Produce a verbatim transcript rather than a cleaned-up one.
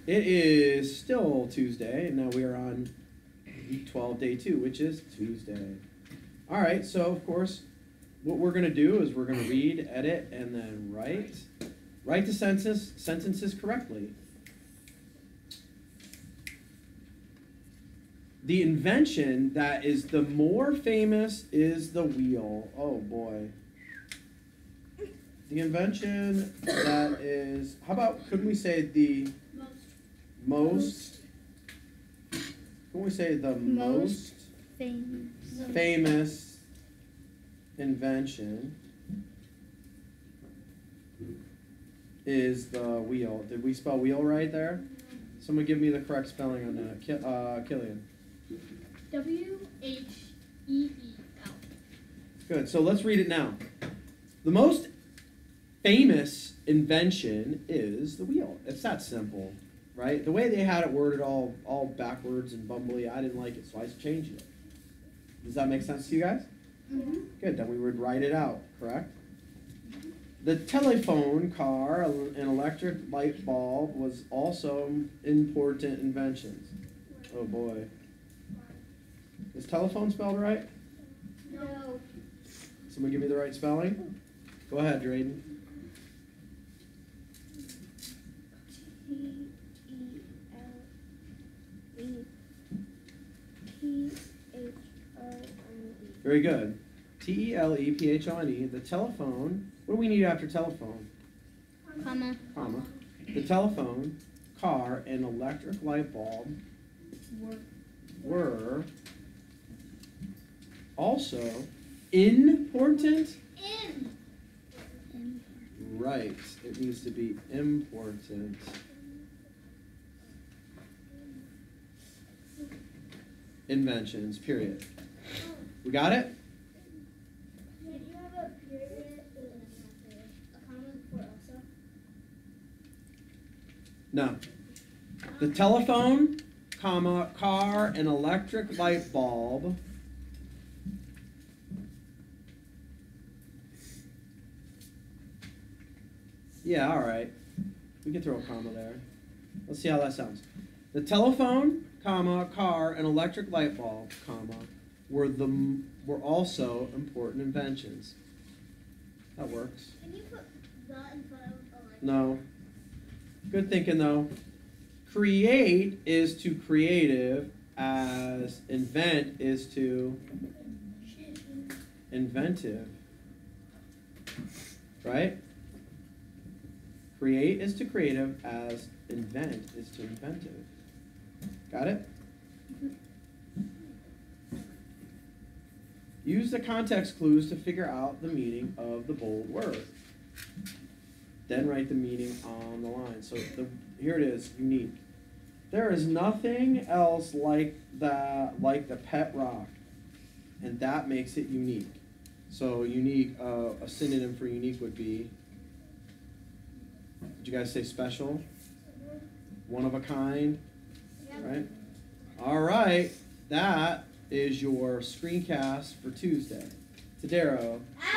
It is still Tuesday, and now we are on week twelve, day two, which is Tuesday. All right, so of course, what we're going to do is we're going to read, edit, and then write. Write the sentence, sentences correctly. The invention that is the more famous is the wheel. Oh, boy. The invention that is, how about, couldn't we say the most, couldn't we say the most, most famous. famous invention is the wheel? Did we spell wheel right there? Someone give me the correct spelling on that. Ki- uh, Killian. W H E E L. Good, so let's read it now. The most famous invention is the wheel. It's that simple, right? The way they had it worded all, all backwards and bumbly, I didn't like it, so I changed it. Does that make sense to you guys? Mm-hmm. Good, then we would write it out, correct? The telephone, car, an electric light bulb was also important inventions. Oh boy. Is telephone spelled right? No. Someone give me the right spelling? Go ahead, Drayden. T E L E P H O N E. Very good. T E L E P H O N E. The telephone. What do we need after telephone? Comma. Comma. The telephone, car, and electric light bulb were also important. In. Right. It needs to be important. Inventions, period. We got it? Did you have a period? A comma before also? No. The telephone, comma, car, and electric light bulb Yeah, all right. We can throw a comma there. Let's see how that sounds. The telephone, comma, car, and electric light bulb, comma, were the were also important inventions. That works. Can you put the in front of a line? No. Good thinking though. Create is to creative as invent is to inventive. Right? Create is to creative as invent is to inventive. Got it? Use the context clues to figure out the meaning of the bold word. Then write the meaning on the line. So the, here it is, unique. There is nothing else like the, like the pet rock, and that makes it unique. So unique, uh, a synonym for unique would be, did you guys say special? One of a kind? Right? All right, that is your screencast for Tuesday. Tadero.